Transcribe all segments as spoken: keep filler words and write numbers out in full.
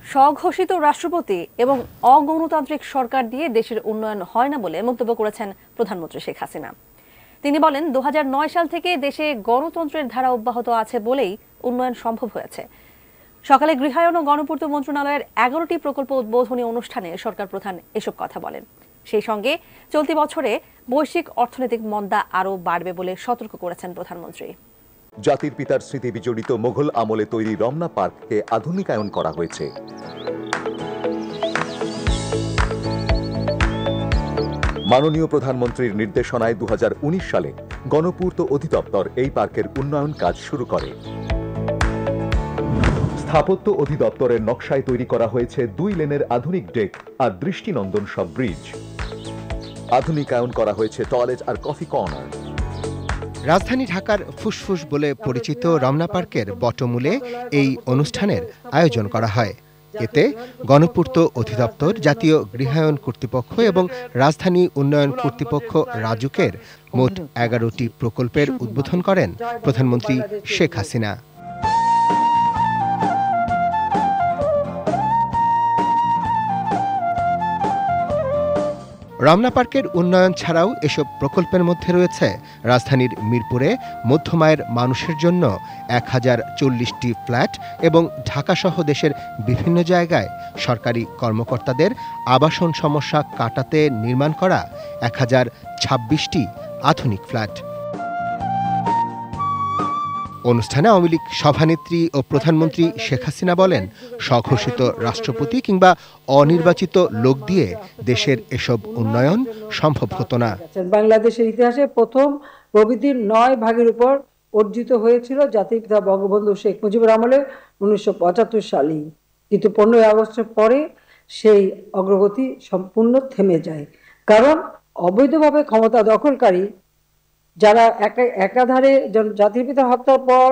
স্বঘোষিত রাষ্ট্রপতি এবং অগণতান্ত্রিক সরকার দিয়ে দেশের উন্নয়ন হয় না বলে মন্তব্য করেছেন প্রধানমন্ত্রী শেখ হাসিনা। তিনি বলেন, দু হাজার নয় সাল থেকে দেশে গণতন্ত্রের ধারা অব্যাহত আছে বলেই উন্নয়ন সম্ভব হয়েছে। সকালে গৃহায়ন ও গণপূর্ত মন্ত্রণালয়ের এগারোটি প্রকল্প উদ্বোধনী অনুষ্ঠানে সরকার প্রধান এসব কথা বলেন। সেই সঙ্গে চলতি বছরে বৈশ্বিক অর্থনৈতিক মন্দা আরও বাড়বে বলে সতর্ক করেছেন প্রধানমন্ত্রী। জাতির পিতার স্মৃতি বিজড়িত মোগল আমলে তৈরি রমনা পার্ককে আধুনিকায়ন করা হয়েছে। মাননীয় প্রধানমন্ত্রীর নির্দেশনায় দু হাজার উনিশ সালে গণপূর্ত অধিদপ্তর এই পার্কের উন্নয়ন কাজ শুরু করে। স্থাপত্য অধিদপ্তরের নকশায় তৈরি করা হয়েছে দুই লেনের আধুনিক ডেক আর দৃষ্টিনন্দন সব ব্রিজ। আধুনিকায়ন করা হয়েছে টয়লেট আর কফি কর্নার। রাজধানী ঢাকার ফুসফুস বলে পরিচিত রমনা পার্কের বটমূলে এই অনুষ্ঠানের আয়োজন করা হয়। এতে গণপূর্ত অধিদপ্তর, জাতীয় গৃহায়ন কর্তৃপক্ষ এবং রাজধানী উন্নয়ন কর্তৃপক্ষ রাজুকের মোট এগারোটি প্রকল্পের উদ্বোধন করেন প্রধানমন্ত্রী শেখ হাসিনা। রমনা পার্কের উন্নয়ন ছাড়াও এসব প্রকল্পের মধ্যে রয়েছে রাজধানীর মিরপুরে মধ্যমায়ের মানুষের জন্য এক হাজার চল্লিশটি ফ্ল্যাট এবং ঢাকাসহ দেশের বিভিন্ন জায়গায় সরকারি কর্মকর্তাদের আবাসন সমস্যা কাটাতে নির্মাণ করা এক হাজার ছাব্বিশটি আধুনিক ফ্ল্যাট। অনুষ্ঠানে আওয়ামী লীগ সভানেত্রী ও প্রধানমন্ত্রী শেখ হাসিনা বলেন, স্বঘোষিত রাষ্ট্রপতি কিংবা অনির্বাচিত লোক দিয়ে দেশের এসব উন্নয়ন সম্ভব হতো না। বাংলাদেশের ইতিহাসে প্রথম প্রবৃদ্ধির নয় ভাগের উপর অর্জিত হয়েছিল জাতির পিতা বঙ্গবন্ধু শেখ মুজিবুর আমলে উনিশশো পঁচাত্তর সালেই, কিন্তু পনেরোই আগস্টের পরে সেই অগ্রগতি সম্পূর্ণ থেমে যায়। কারণ অবৈধভাবে ক্ষমতা দখলকারী যারা একাধারে জাতির পিতা হত্যার পর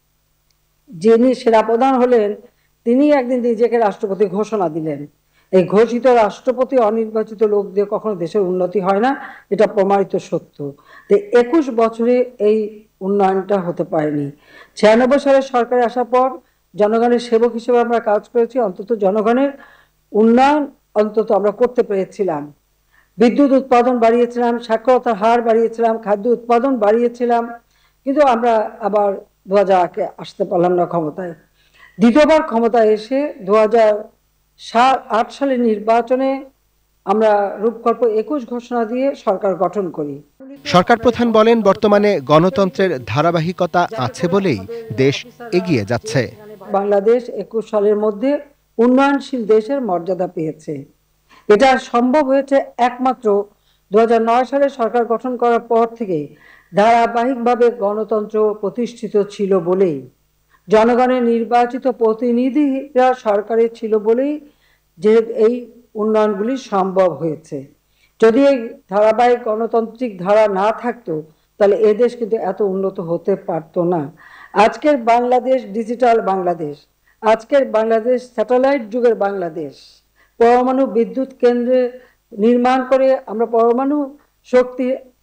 যিনি সেনাপ্রধান হলেন, তিনি একদিন নিজেকে রাষ্ট্রপতি ঘোষণা দিলেন। এই ঘোষিত রাষ্ট্রপতি অনির্বাচিত লোক দিয়ে কখনো দেশের উন্নতি হয় না, এটা প্রমাণিত সত্য। তো একুশ বছরে এই উন্নয়নটা হতে পারেনি। ছিয়ানব্বই সালে সরকারে আসার পর জনগণের সেবক হিসেবে আমরা কাজ করেছি। অন্তত জনগণের উন্নয়ন অন্তত আমরা করতে পেরেছিলাম। বিদ্যুৎ উৎপাদন বাড়িয়েছিলাম, সাক্ষরতার হার বাড়িয়েছিলাম, খাদ্য উৎপাদন বাড়িয়েছিলাম, কিন্তু আমরা আবার দু হাজার আটে আসতে পারলাম না ক্ষমতায়। দ্বিতীয়বার ক্ষমতায় এসে দু হাজার সাত আট সালের নির্বাচনে আমরা রূপকল্প একুশ ঘোষণা দিয়ে সরকার গঠন করি। সরকার প্রধান বলেন, বর্তমানে গণতন্ত্রের ধারাবাহিকতা আছে বলেই দেশ এগিয়ে যাচ্ছে। বাংলাদেশ একুশ সালের মধ্যে উন্নয়নশীল দেশের মর্যাদা পেয়েছে। এটা সম্ভব হয়েছে একমাত্র দু হাজার নয় সালে সরকার গঠন করার পর থেকে ধারাবাহিকভাবে গণতন্ত্র প্রতিষ্ঠিত ছিল বলেই, জনগণের নির্বাচিত প্রতিনিধিরা সরকারে ছিল বলেই যে এই উন্নয়নগুলি সম্ভব হয়েছে। যদি এই ধারাবাহিক গণতান্ত্রিক ধারা না থাকতো তাহলে এদেশ কিন্তু এত উন্নত হতে পারতো না। আজকের বাংলাদেশ ডিজিটাল বাংলাদেশ, আজকের বাংলাদেশ স্যাটেলাইট যুগের বাংলাদেশ। পরমাণু বিদ্যুৎ কেন্দ্রে নির্মাণ করে আমরা পরমাণু শক্তি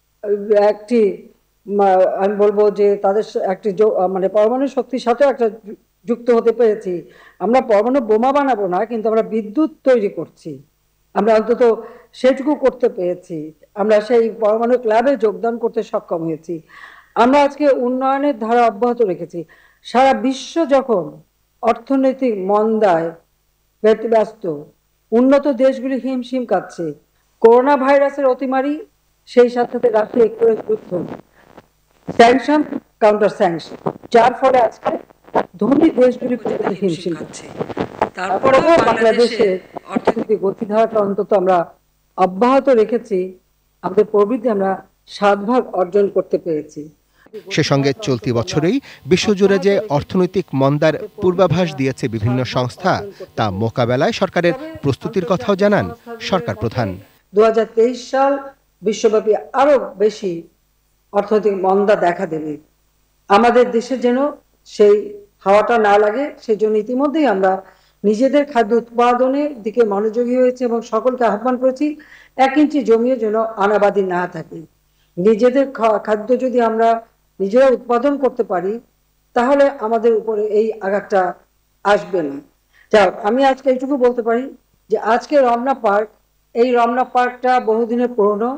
একটি আমি বলবো যে তাদের একটি মানে পরমাণু শক্তির সাথেও একটা যুক্ত হতে পেরেছি। আমরা পরমাণু বোমা বানাবো না, কিন্তু আমরা বিদ্যুৎ তৈরি করছি। আমরা অন্তত সেটুকু করতে পেরেছি। আমরা সেই পরমাণু ক্লাবে যোগদান করতে সক্ষম হয়েছি। আমরা আজকে উন্নয়নের ধারা অব্যাহত রেখেছি। সারা বিশ্ব যখন অর্থনৈতিক মন্দায় ব্যতিব্যস্ত, উন্নত দেশগুলি হিমশিম কাটছে, করোনা ভাইরাসের অতিমারি, সেই সাথে রাশিয়া ইউক্রেন যুদ্ধ, স্যাংশন কাউন্টার স্যাংশন, যার ফলে আজকে ধনী দেশগুলি হিমশিম কাটছে। তারপরেও বাংলাদেশের অর্থনৈতিক গতিধারাটা অন্তত আমরা অব্যাহত রেখেছি। আমাদের প্রবৃদ্ধি আমরা সাত ভাগ অর্জন করতে পেরেছি। সে সঙ্গে চলতি বছরেই বিশ্বজুড়ে যে অর্থনৈতিক মন্দার পূর্বাভাস দিয়েছে বিভিন্ন সংস্থা, তা মোকাবেলায় সরকারের প্রস্তুতির কথাও জানান সরকার প্রধান। দু হাজার তেইশ সাল বিশ্বব্যাপী আরো বেশি অর্থনৈতিক মন্দা দেখা দেবে। আমাদের দেশে যেন সেই হাওয়াটা না লাগে, সেই জন্য ইতিমধ্যেই আমরা নিজেদের খাদ্য উৎপাদনের দিকে মনোযোগী হয়েছে এবং সকলকে আহ্বান করেছি এক ইঞ্চি জমিও যেন আনাবাদি না থাকে। নিজেদের খাদ্য যদি আমরা নিজেরা উৎপাদন করতে পারি তাহলে আমাদের উপরে এই আঘাতটা আসবে না। যাক, আমি আজকে এইটুকু বলতে পারি যে আজকে রমনা পার্ক, এই রমনা পার্কটা বহুদিনের পুরনো।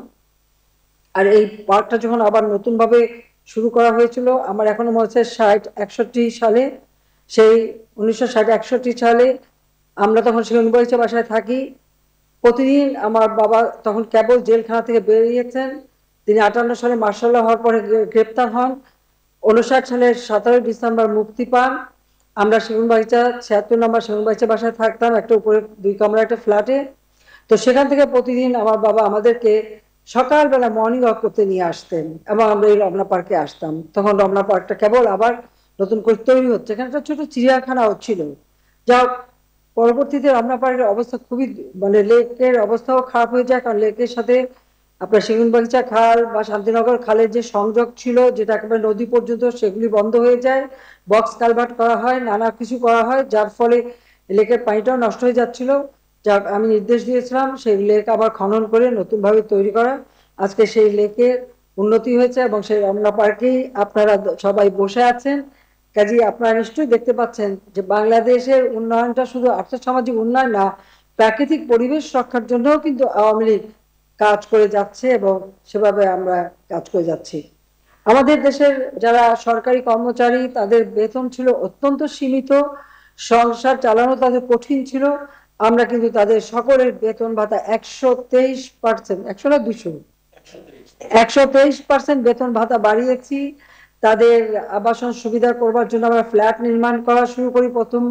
আর এই পার্কটা যখন আবার নতুন ভাবে শুরু করা হয়েছিল, আমার এখনো মনে হচ্ছে ষাট একষট্টি সালে, সেই উনিশশো ষাট একষট্টি সালে আমরা তখন শিলিগুড়ি বাসায় থাকি। প্রতিদিন আমার বাবা তখন কেবল জেলখানা থেকে বেরিয়েছেন। তিনি আটান্ন সালে মার্শাল ল হওয়ার পরে গ্রেপ্তার হন। উনষাট সালের সতেরোই ডিসেম্বর মুক্তি পান। আমরা সেগুনবাগিচা ছিয়াত্তর নম্বর সেগুনবাগিচা বাসায় থাকতাম, একটা উপরে দুই কামরা একটা ফ্ল্যাটে। তো সেখান থেকে প্রতিদিন আমার বাবা আমাদেরকে সকালবেলা মর্নিং ওয়াক করতে নিয়ে আসতেন এবং আমরা এই রমনা পার্কে আসতাম। তখন রমনা পার্কটা কেবল আবার নতুন করে তৈরি হচ্ছে, এখানে একটা ছোট চিড়িয়াখানাও ছিল। যা পরবর্তীতে রমনা পার্কের অবস্থা খুবই, মানে লেকের অবস্থাও খারাপ হয়ে যায়, কারণ লেকের সাথে আপনার সেগুনবাগিচা খাল বা শান্তিনগর খালের যে সংযোগ ছিল, যেটা একেবারে নদী পর্যন্ত, সেগুলি বন্ধ হয়ে যায়। বক্স কালভার্ট করা হয়, নানা কিছু করা হয়, যার ফলে লেকের পানিটাও নষ্ট হয়ে যাচ্ছিল। যা আমি নির্দেশ দিয়েছিলাম সেই লেক আবার খনন করে নতুনভাবে তৈরি করা। আজকে সেই লেকের উন্নতি হয়েছে এবং সেই রমনা পার্কেই আপনারা সবাই বসে আছেন। কাজেই আপনারা নিশ্চয়ই দেখতে পাচ্ছেন যে বাংলাদেশের উন্নয়নটা শুধু আর্থসামাজিক উন্নয়ন না, প্রাকৃতিক পরিবেশ রক্ষার জন্যও কিন্তু আওয়ামী লীগ কাজ করে যাচ্ছে এবং সেভাবে আমরা কাজ করে যাচ্ছি। আমাদের দেশের যারা সরকারি কর্মচারী, তাদের বেতন ছিল অত্যন্ত সীমিত, সংসার চালানো তাদের কঠিন ছিল। আমরা কিন্তু তাদের সকলের বেতন ভাতা একশো তেইশ পার্সেন্ট একশো না দুশো একশো তেইশ পার্সেন্ট বেতন ভাতা বাড়িয়েছি। তাদের আবাসন সুবিধা করবার জন্য আমরা ফ্ল্যাট নির্মাণ করা শুরু করি প্রথম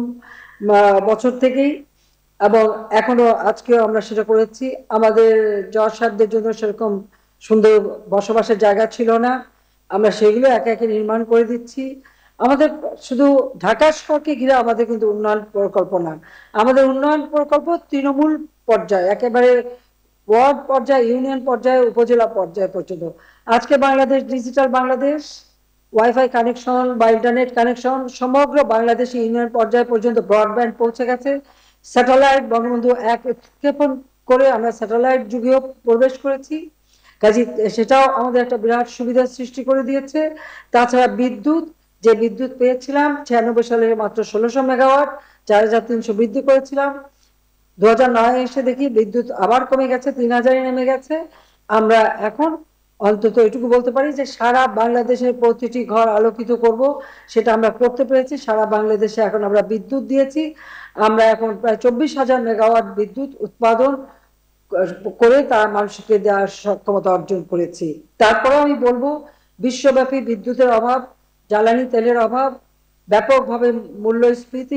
বছর থেকেই, এবং এখনো আজকেও আমরা সেটা করেছি। আমাদের জজ সাহেবদের জন্য সেরকম সুন্দর বসবাসের জায়গা ছিল না, আমরা সেগুলো একে একে নির্মাণ করে দিচ্ছি। আমাদের শুধু ঢাকা শহরকে ঘিরে আমাদের কিন্তু উন্নয়ন প্রকল্প না, আমাদের উন্নয়ন প্রকল্প তৃণমূল পর্যায়ে, একেবারে ওয়ার্ড পর্যায়ে, ইউনিয়ন পর্যায়ে, উপজেলা পর্যায়ে পর্যন্ত। আজকে Bangladesh digital Bangladesh, WiFi connection বা ইন্টারনেট কানেকশন সমগ্র বাংলাদেশে ইউনিয়ন পর্যায়ে পর্যন্ত ব্রডব্যান্ড পৌঁছে গেছে। স্যাটেলাইট বঙ্গবন্ধু এক উৎক্ষেপণ করে আমরা স্যাটেলাইট যুগেও প্রবেশ করেছি। কাজে সেটাও আমাদের একটা বিরাট সুবিধার সৃষ্টি করে দিয়েছে। তাছাড়া বিদ্যুৎ, যে বিদ্যুৎ পেয়েছিলাম ছিয়ানব্বই সালে মাত্র ষোলোশো মেগাওয়াট, চার হাজার তিনশো বৃদ্ধি করেছিলাম। দু হাজার নয় এসে দেখি বিদ্যুৎ আবার কমে গেছে, তিন হাজারে নেমে গেছে। আমরা এখন অন্তত এটুকু বলতে পারি যে সারা বাংলাদেশের প্রতিটি ঘর আলোকিত করব, সেটা আমরা করতে পেরেছি। সারা বাংলাদেশে এখন আমরা বিদ্যুৎ দিয়েছি। আমরা এখন প্রায় চব্বিশ হাজার মেগাওয়াট বিদ্যুৎ উৎপাদন করে তার মানুষকে দেওয়ার সক্ষমতা অর্জন করেছি। তারপরেও আমি বলবো, বিশ্বব্যাপী বিদ্যুতের অভাব, জ্বালানি তেলের অভাব, ব্যাপকভাবে মূল্যস্ফীতি,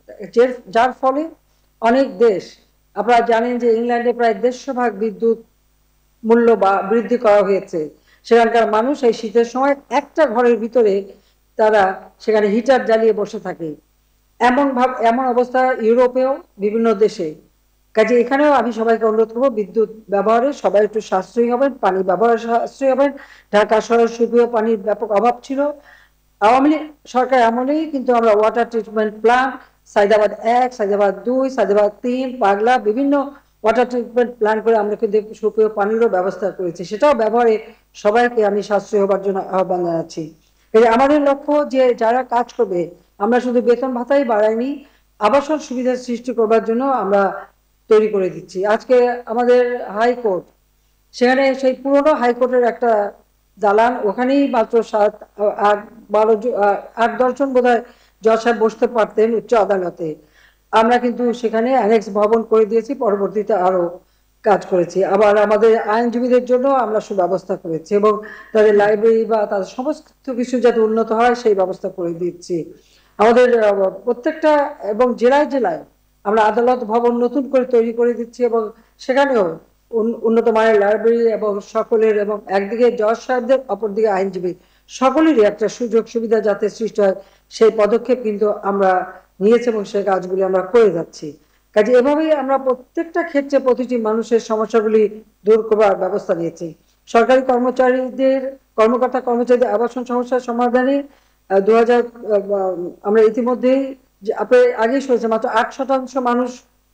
যার ফলে অনেক দেশ, আপনারা জানেন যে ইংল্যান্ডে প্রায় দেড়শো ভাগ বিদ্যুৎ মূল্য বা বৃদ্ধি করা হয়েছে। সেখানকার মানুষ এই শীতের সময় একটা ঘরের ভিতরে তারা সেখানে হিটার জ্বালিয়ে বসে থাকে। এমন ভাব এমন অবস্থা ইউরোপেও বিভিন্ন দেশে। কাজে এখানেও আমি সবাইকে অনুরোধ করবো, বিদ্যুৎ ব্যবহারে সবাই একটু সাশ্রয়ী হবেন, পানি ব্যবহারে সাশ্রয়ী হবেন। ঢাকা শহরে সুপেয় পানির ব্যাপক অভাব ছিল। আওয়ামী লীগ সরকার আমলেই কিন্তু আমরা ওয়াটার ট্রিটমেন্ট প্ল্যান্ট সাইদাবাদ এক, সাইদাবাদ দুই, সাইদাবাদ তিন, পাগলা বিভিন্ন ওয়াটার ট্রিটমেন্ট প্ল্যান করে আমরা কিন্তু সুপেয় পানিরও ব্যবস্থা করেছি। সেটাও ব্যবহারে সবাইকে আমি সাশ্রয়ী হবার জন্য আহ্বান জানাচ্ছি। আমাদের লক্ষ্য যে যারা কাজ করবে, আমরা শুধু বেতন ভাতাই বাড়াইনি, আবাসন সুবিধার সৃষ্টি করবার জন্য আমরা তৈরি করে দিচ্ছি। আজকে আমাদের হাইকোর্ট, সেখানে সেই পুরনো হাইকোর্টের একটা দালান, ওখানেই মাত্র সাত আট বারো আট দশজন বোধ হয় জজ সাহেব বসতে পারতেন উচ্চ আদালতে। আমরা কিন্তু সেখানে অ্যানেক্স ভবন করে দিয়েছি, পরবর্তীতে আরো কাজ করেছি। আবার আমাদের আইনজীবীদের জন্য আমরা সুব্যবস্থা করেছি এবং তাদের লাইব্রেরি বা তাদের সমস্ত কিছু যাতে উন্নত হয় সেই ব্যবস্থা করে দিচ্ছি। আমাদের প্রত্যেকটা এবং জেলায় জেলায় আমরা আদালত ভবন নতুন করে তৈরি করে দিচ্ছি এবং সেখানেও উন্নত মানের লাইব্রেরি এবং সকলের, এবং একদিকে জজ সাহেবদের, অপরদিকে আইনজীবী সকলেরই একটা সুযোগ সুবিধা যাতে সৃষ্টি হয় সেই পদক্ষেপ কিন্তু আমরা নিয়েছি এবং সেই কাজগুলি আমরা করে যাচ্ছি। কাজে এভাবেই আমরা প্রত্যেকটা ক্ষেত্রে প্রতিটি মানুষের সমস্যাগুলি দূর করবার ব্যবস্থা নিয়েছি। সরকারি কর্মচারীদের, কর্মকর্তা কর্মচারীদের আবাসন সমস্যার সমাধানে দু হাজার আমরা ইতিমধ্যেই, আপনি আগেই শুনেছেন, মাত্র আট শতাংশ মানুষ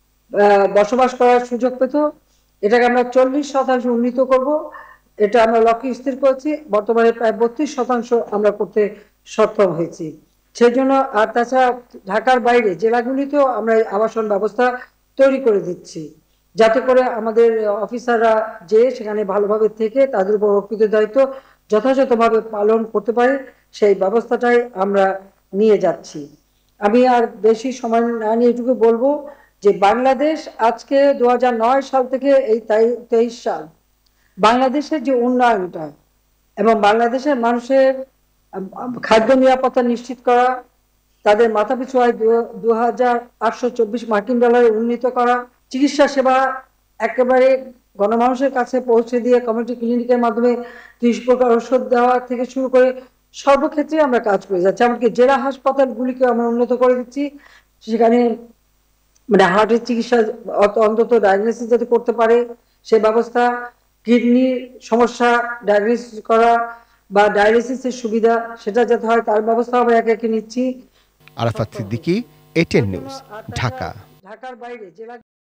বসবাস করার সুযোগ পেত। এটাকে আমরা চল্লিশ শতাংশ উন্নীত করব, এটা আমরা লক্ষ্য স্থির করেছি। বর্তমানে প্রায় বত্রিশ শতাংশ আমরা করতে সক্ষম হয়েছি। সেজন্য আর তাছাড়া ঢাকার বাইরে জেলাগুলিতেও আমরা আবাসন ব্যবস্থা তৈরি করে দিচ্ছি, যাতে করে আমাদের অফিসাররা যে সেখানে ভালোভাবে থেকে তাদের উপর অর্পিত দায়িত্ব যথাযথভাবে পালন করতে পারে, সেই ব্যবস্থাটাই আমরা নিয়ে যাচ্ছি। আমি আর বেশি সময় না নিয়ে এটুকু বলবো যে বাংলাদেশ আজকে দু হাজার নয় সাল থেকে এই তেইশ সাল বাংলাদেশের যে উন্নয়নটা এবং বাংলাদেশের মানুষের খাদ্য নিরাপত্তা নিশ্চিত করা, তাদের মাথাপিছু আয় দু হাজার আটশো চব্বিশ মার্কিন ডলারে উন্নীত করা, চিকিৎসা সেবা একেবারে গণমানুষের কাছে পৌঁছে দিয়ে কমিউনিটি ক্লিনিকের মাধ্যমে ত্রিশ প্রকার ওষুধ দেওয়া থেকে শুরু করে সর্বক্ষেত্রে আমরা কাজ করে যাচ্ছি। এমনকি জেলা হাসপাতালগুলিকে আমরা উন্নত করে দিচ্ছি, সেখানে মানে হার্টের চিকিৎসা অন্তত ডায়াগনোসিস যাতে করতে পারে সে ব্যবস্থা, কিডনির সমস্যা ডায়াগনোসিস করা বা ডায়ালিসিসের সুবিধা সেটা যাতে হয় তার ব্যবস্থা আমরা একে একে নিচ্ছি। Arafat Siddiqui, ATN news, Dhaka. ঢাকার বাইরে জেলা